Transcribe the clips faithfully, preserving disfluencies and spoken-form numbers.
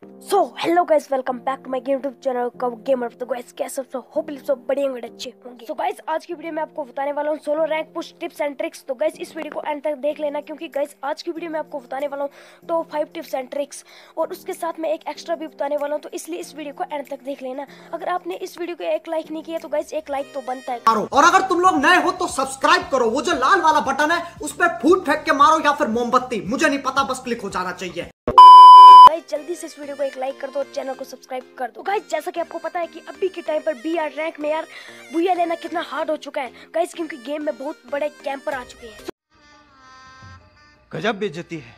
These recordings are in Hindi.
So hello guys, welcome back to my YouTube channel का गेमर। तो गाइस कैसे सब सब होपफुली सब बढ़िया होंगे, अच्छे होंगे। सो गाइस आज की वीडियो में आपको बताने वाला हूँ solo rank push tips and tricks. तो गाइस इस वीडियो को एंड तक देख लेना, क्योंकि गाइस आज की वीडियो में आपको बताने वाला हूँ top five tips and tricks, और उसके साथ में एक एक्स्ट्रा भी बताने वाला हूँ। तो इसलिए इस वीडियो को एंड तक देख लेना। अगर आपने इस वीडियो को एक लाइक नहीं किया तो गाइस एक लाइक तो बनता है, और अगर तुम लोग नए हो तो सब्सक्राइब करो। वो जो लाल वाला बटन है उस पर फूट फेंक के मारो या फिर मोमबत्ती, मुझे नहीं पता, बस क्लिक हो जाना चाहिए। गाइस जल्दी से इस वीडियो को एक लाइक कर दो और चैनल को सब्सक्राइब कर दो। गाइस जैसा कि आपको पता है कि अभी के टाइम पर बी आर रैंक में यार बुया लेना कितना हार्ड हो चुका है गाइस, क्योंकि गेम में बहुत बड़े कैंपर आ चुके हैं। गजब बेइज्जती है।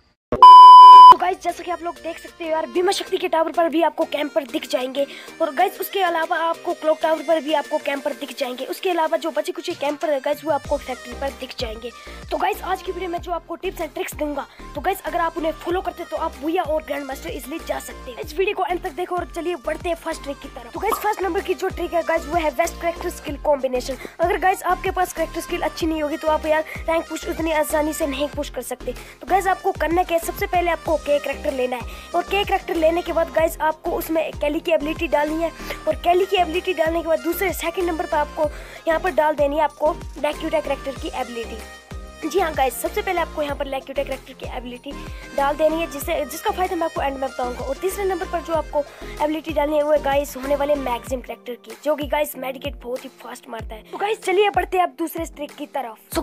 तो गाइस जैसा कि आप लोग देख सकते हो यार, भीमा शक्ति के टावर पर भी आपको कैंपर दिख जाएंगे, और गाइस उसके अलावा आपको क्लॉक टावर पर भी आपको कैंपर दिख जाएंगे। उसके अलावा जो बचे कुछ कैंपर है गाइस वो आपको फैक्ट्री पर दिख जाएंगे। तो गाइस आज की वीडियो में जो आपको टिप्स एंड ट्रिक्स दूंगा, तो गाइस अगर आप उन्हें फॉलो करते तो आप बुया और ग्रैंड मास्टर इजिली जा सकते हैं। इस वीडियो को एंड तक देखो और चलिए बढ़ते हैं फर्स्ट ट्रिक की तरफ। तो गाइस फर्स्ट नंबर की जो ट्रिक है गाइस वो है बेस्ट कैरेक्टर स्किल कॉम्बिनेशन। अगर गाइस आपके पास कैरेक्टर स्किल अच्छी नहीं होगी तो आप यार रैंक पुश उतनी आसानी से नहीं पुश कर सकते। तो गाइस आपको करना क्या है, सबसे पहले आपको के कैरेक्टर लेना है, और के कैरेक्टर लेने के बाद गाइस आपको उसमें कैली की एबिलिटी डालनी है, और कैली की एबिलिटी डालने के बाद दूसरे सेकंड नंबर पर आपको यहाँ पर डाल देनी है आपको लैक्यूटा कैरेक्टर की एबिलिटी। जी हाँ गाइस, सबसे पहले आपको यहाँ पर लैक्यूटा कैरेक्टर की एबिलिटी डाल देनी है, जिससे जिसका फायदा मैं आपको एंड में बताऊंगा। और तीसरे नंबर पर जो आपको एबिलिटी डालनी है वो है गाइस होने वाले मैक्सिम कैरेक्टर की, जो कि गाइस मेडिकेट बहुत ही फास्ट मारता है। तो गाइस चलिए बढ़ते हैं अब दूसरे ट्रिक की तरफ।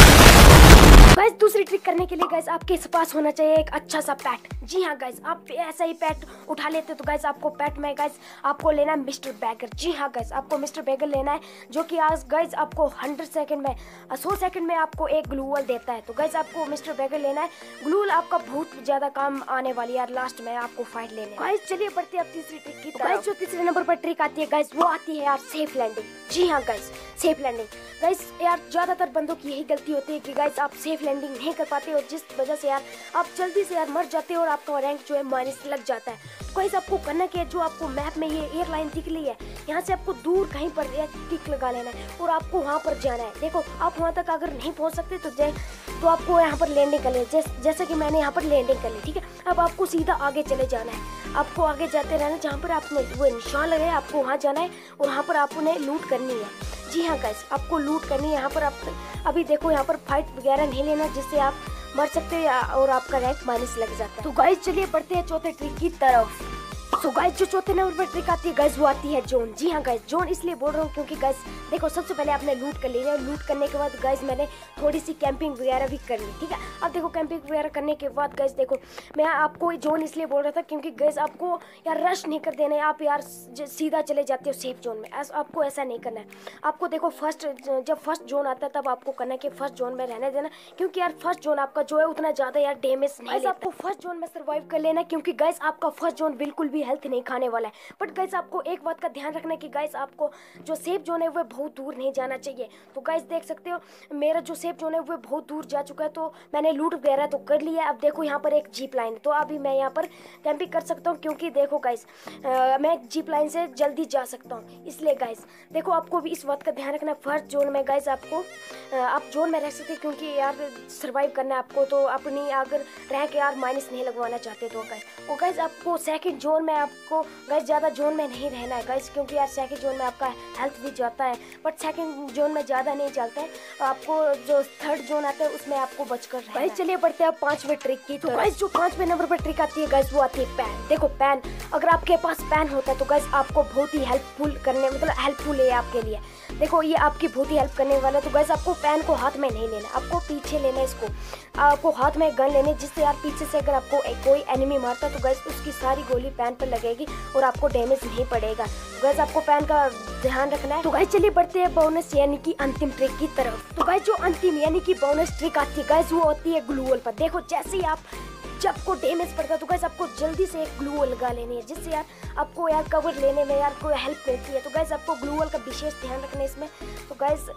गाइस दूसरी ट्रिक करने के लिए गाइस आपके पास होना चाहिए एक अच्छा सा पैट। जी हाँ गाइस, आप ऐसा ही पैट उठा लेते तो गाइस आपको पैट में गाइस आपको लेना है मिस्टर बैगर। जी हाँ गाइस, आपको मिस्टर बैगर लेना है, जो कि आज गाइस आपको हंड्रेड सेकंड में सौ सेकंड में आपको एक ग्लूवल देता है। तो गाइस आपको मिस्टर बैगर लेना है, ग्लूवल आपका बहुत ज्यादा काम आने वाली है यार लास्ट में आपको फाइट लेने। गाइस चलिए बढ़ते हैं अब तीसरी ट्रिक की तरफ। गाइस जो तीसरे नंबर पर ट्रिक आती है गाइस वो आती है यार सेफ लैंडिंग। जी हाँ गाइस, सेफ लैंडिंग। गाइस यार ज्यादातर बंदों की यही गलती होती है कि गाइस आप सेफ लैंडिंग नहीं कर पाते, और जिस वजह से यार आप जल्दी से यार मर जाते हो और आपका रैंक जो है माइनस लग जाता है। तो गाइस आपको करना क्या है, जो आपको मैप में ये एयरलाइन दिख रही है यहाँ से आपको दूर कहीं पर टिक लगा लेना है और आपको वहाँ पर जाना है। देखो आप वहाँ तक अगर नहीं पहुँच सकते तो जै तो आपको यहाँ पर लैंडिंग कर ले, जैस, जैसा कि मैंने यहाँ पर लैंडिंग कर ली। ठीक है, अब आपको सीधा आगे चले जाना है, आपको आगे जाते रहना, जहाँ पर आपने वो निशान लगे आपको वहाँ जाना है और वहाँ पर आपने लूट करनी है। जी हाँ गाइस, आपको लूट करनी है। यहाँ पर आप अभी देखो यहाँ पर फाइट वगैरह नहीं लेना जिससे आप मर सकते हैं और आपका रैंक माइनस लग जाता है। तो गाइस चलिए बढ़ते हैं चौथे ट्रिक की तरफ। तो गाइस जो चौथे नंबर पर ट्रिक आती है गाइस वो आती है जोन। जी हाँ गाइस, जोन इसलिए बोल रहा हूँ क्योंकि गाइस देखो सबसे पहले आपने लूट कर लेना है, लूट करने के बाद गाइस मैंने थोड़ी सी कैंपिंग वगैरह भी कर ली। ठीक है, अब देखो कैंपिंग वगैरह करने के बाद गाइस देखो मैं आपको जोन इसलिए बोल रहा था क्योंकि गाइस आपको यार रश नहीं कर देना है, आप यार सीधा चले जाते हो सेफ जोन में। आपको ऐसा नहीं करना है, आपको देखो फर्स्ट जब फर्स्ट जोन आता है तब आपको करना है कि फर्स्ट जोन में रहने देना, क्योंकि यार फर्स्ट जोन आपका जो है उतना ज्यादा यार डैमेज नहीं लेता। आपको फर्स्ट जोन में सर्वाइव कर लेना, क्योंकि गाइस आपका फर्स्ट जोन बिल्कुल भी हेल्थ नहीं खाने वाला है। बट गाइस आपको एक बात का ध्यान रखना है कि गाइस आपको जो सेफ जोन है वो बहुत दूर नहीं जाना चाहिए। तो गाइस देख सकते हो मेरा जो सेफ जोन है वो बहुत दूर जा चुका है, तो मैंने लूट वगैरह तो कर लिया है। अब देखो यहाँ पर एक जीप लाइन है, तो अभी मैं यहाँ पर कैंपिंग कर सकता हूँ, क्योंकि देखो गाइस मैं जीप लाइन से जल्दी जा सकता हूँ। इसलिए गाइस देखो आपको भी इस बात का ध्यान रखना है, फर्स्ट जोन में गाइस आपको आप जोन में रह सकते हैं, क्योंकि यार सर्वाइव करना है आपको, तो अपनी अगर रैंक यार माइनस नहीं लगवाना चाहते तो गाइस। और गाइस आपको सेकंड जोन में आपको गाइस ज़्यादा जोन में नहीं रहना है गाइस, क्योंकि यार सेकंड जोन में आपका हेल्थ भी जाता है, बट सेकंड जोन में ज़्यादा नहीं चलता है। आपको जो थर्ड जोन आता है उसमें आपको बचकर रहना है। गाइस चलिए बढ़ते हैं पांचवें ट्रिक की। तो गाइस जो पांचवें नंबर पर ट्रिक आती है गाइस वो आती है पैन। देखो पैन, अगर आपके पास पैन होता है तो गाइस आपको बहुत ही हेल्पफुल करने मतलब हेल्पफुल है आपके लिए। देखो ये आपकी बहुत ही हेल्प करने वाला है। तो गाइस आपको पैन को हाथ में नहीं लेना, आपको पीछे लेना है, इसको आपको हाथ में गन लेने, जिससे यार पीछे से अगर आपको कोई एनिमी मारता है तो गाइस उसकी सारी गोली पैन पर लगेगी और आपको डैमेज नहीं पड़ेगा। तो गाइस आपको पैन का ध्यान रखना है। तो गाइस चलिए बढ़ते हैं बोनस यानी कि अंतिम ट्रिक की तरफ। तो गाइस जो अंतिम यानी कि बोनस ट्रिक आती है गाइस वो होती है ग्लूवल पर। देखो जैसे ही आप जब को डैमेज पड़ता है तो गाइस आपको जल्दी से एक ग्लूवल लगा लेनी है, जिससे यार आपको यार कवर लेने में यार कोई हेल्प मिलती है। तो गाइस आपको ग्लूवल का विशेष ध्यान रखना है इसमें। तो गाइस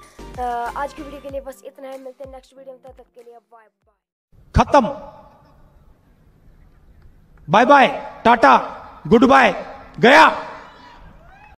आज की वीडियो के लिए बस इतना है, मिलते हैं नेक्स्ट वीडियो में, तब तक के लिए बाय बाय। खत्म, बाय बाय, टाटा, गुड बाय, गया।